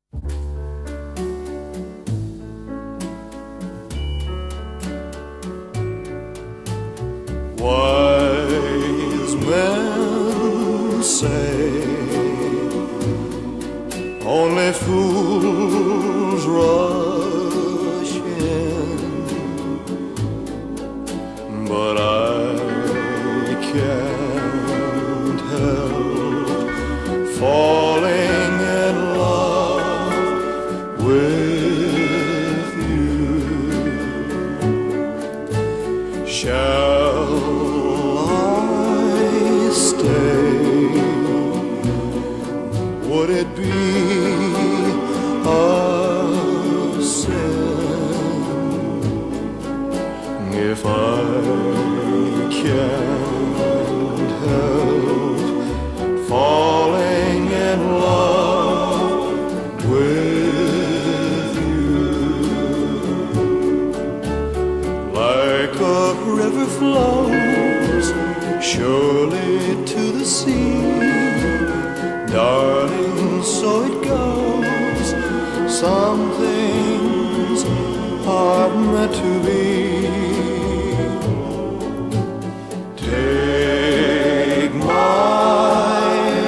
Wise men say only fools rush in, but I can't help falling in love with you. Shall I stay? Would it be a sin if I can't help falling in love with you? Like a river flows surely to the sea, darling, so it goes. Some things are meant to be. Take my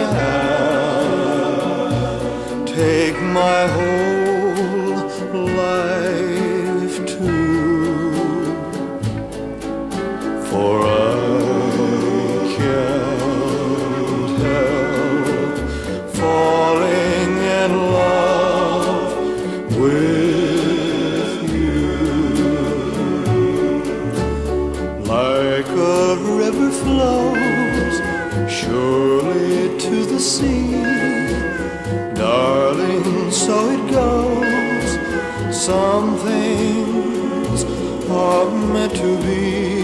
hand, take my whole life too, for I can't help falling in love with you. Like a river flows surely to the sea, darling, so it goes. Some things are meant to be.